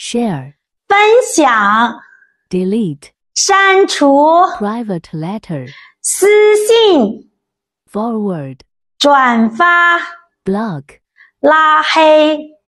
share, 分享、 delete, 删除、 private letter, 私信、 forward, 转发、 block, 拉黑。